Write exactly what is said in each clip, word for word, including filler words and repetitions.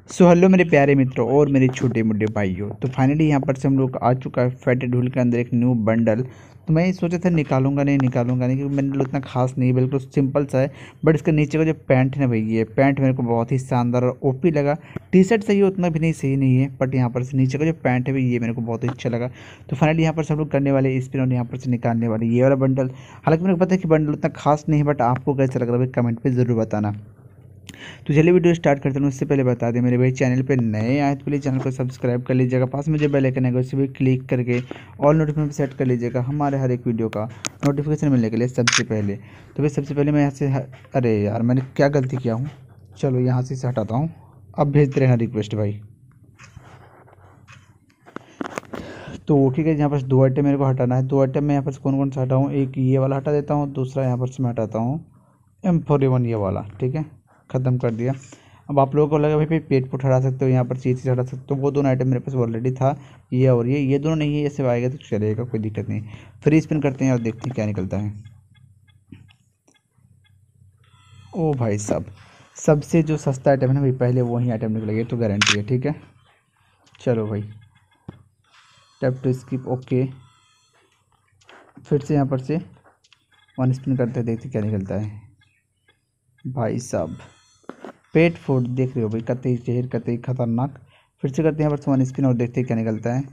So hello मेरे प्यारे मित्रों और मेरे छोटे मोटे भाइयों। तो फाइनली यहाँ पर से हम लोग आ चुका है फेट ढूल के अंदर एक न्यू बंडल। तो मैं सोचा था निकालूंगा नहीं निकालूंगा नहीं क्योंकि बंडल उतना खास नहीं, बिल्कुल सिंपल सा है। बट इसका नीचे का जो पैंट है ना भाई, ये पैंट मेरे को बहुत ही शानदार और ओपी लगा। टी शर्ट सही है, उतना भी नहीं सही नहीं है, बट यहाँ पर से नीचे का जो पैंट है भाई, ये मेरे को बहुत ही अच्छा लगा। तो फाइनली यहाँ पर से हम लोग करने वाले स्पिन और यहाँ पर से निकालने वाले ये वाला बंडल। हालांकि मेरे को पता है कि बंडल उतना खास नहीं है, बट आपको कैसा लग रहा है भाई कमेंट पर ज़रूर बताना। तो चलिए वीडियो स्टार्ट करते हैं। उससे पहले बता दें मेरे भाई, चैनल पे नए आए तो प्लीज़ चैनल को सब्सक्राइब कर लीजिएगा। पास में जो बेल आइकन है उसे भी क्लिक करके ऑल नोटिफिकेशन सेट कर लीजिएगा हमारे हर एक वीडियो का नोटिफिकेशन मिलने के लिए सबसे पहले। तो भाई सबसे पहले मैं यहाँ से, अरे यार मैंने क्या गलती किया हूँ, चलो यहाँ से इसे हटाता हूँ। अब भेजते रहना रिक्वेस्ट भाई। तो ओके गाइस, यहाँ पर दो आइटम मेरे को हटाना है। दो आइटम मैं यहाँ पर कौन कौन सा हटाऊँ, एक ये वाला हटा देता हूँ, दूसरा यहाँ पर से मैं हटाता हूँ एम फोर वन ये वाला। ठीक है, ख़त्म कर दिया। अब आप लोगों को लगा भाई भाई पेट पुट हटा सकते हो, यहाँ पर चीज़ हटा सकते हो, वो दोनों आइटम मेरे पास ऑलरेडी था। ये और ये ये दोनों नहीं है, ये सब आएगा तो चलेगा, कोई दिक्कत नहीं। फ्री स्पिन करते हैं और देखते हैं क्या निकलता है। ओ भाई साहब, सबसे जो सस्ता आइटम है ना भाई, पहले वही आइटम निकलेगा, तो गारंटी है। ठीक है, चलो भाई टैप टू स्किप। ओके, फिर से यहाँ पर से वन स्पिन करते हैं, देखते क्या निकलता है। भाई साहब पेट फूड देख रहे हो भाई, कतई जहर कतई खतरनाक। फिर से करते हैं यहाँ पर वन स्पिन और देखते हैं क्या निकलता है।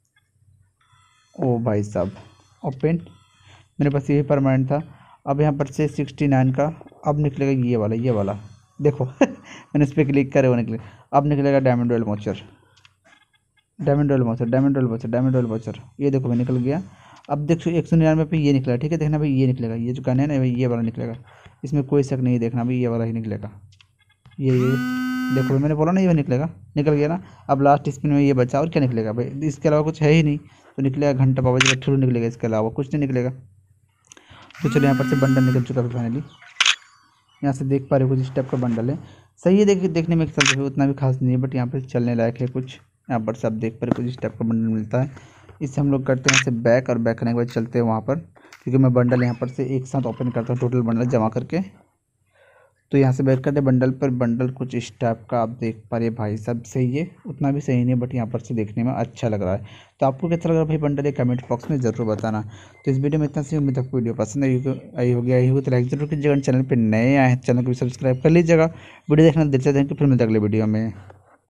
ओ भाई साहब ओपन, मेरे पास यही परमानेंट था। अब यहाँ पर से सिक्सटी नाइन का अब निकलेगा ये वाला, ये वाला देखो मैंने इस पर क्लिक करे वो निकले। अब निकलेगा डायमंड रॉयल मोचर, डायमंड रॉयल मोचर, डायमंड रॉयल मोचर, डायमंड रॉयल मोचर। ये देखो भाई निकल गया। अब देखो एक सौ निन्यानवे पे ये निकला। ठीक है, देखना भाई ये निकलेगा, ये जो गन है ना भाई, ये वाला निकलेगा। इसमें कोई शक नहीं, देखना भाई ये वाला ही निकलेगा। ये ये देखो भाई, मैंने बोला ना ये निकलेगा, निकल गया ना। अब लास्ट स्पिन में ये बचा, और क्या निकलेगा भाई, इसके अलावा कुछ है ही नहीं। तो निकलेगा घंटा बाबा जी का थ्रू निकलेगा, इसके अलावा कुछ नहीं निकलेगा। तो चलो यहाँ पर से बंडल निकल चुका है फाइनली। यहाँ से देख पा रहे हो कुछ इस टाइप का बंडल है। सही है, देख देखने में चल रहा उतना भी खास नहीं है, बट यहाँ पर चलने लायक है कुछ। यहाँ पर से आप देख पा रहे कुछ इस टाइप का बंडल मिलता है। इससे हम लोग करते हैं यहाँ से बैक, और बैक करने के बाद चलते हैं वहाँ पर, क्योंकि मैं बंडल यहाँ पर से एक साथ ओपन करता हूँ, टोटल बंडल जमा करके। तो यहाँ से बैक करते बंडल पर, बंडल कुछ इस टाइप का आप देख पा रहे भाई साहब। सही है, उतना भी सही नहीं, बट यहाँ पर से देखने में अच्छा लग रहा है। तो आपको कैसा लग रहा है भाई बंडल, ये कमेंट बॉक्स में ज़रूर बताना। तो इस वीडियो में इतना सी, उम्मीद आपको वीडियो पसंद आई आई हो गया, आई हो तो लाइक जरूर कीजिएगा। चैनल पर नए आए हैं चैनल को भी सब्सक्राइब कर लीजिएगा। वीडियो देखना दिलचस्प है कि फिर मिलते अगले वीडियो में।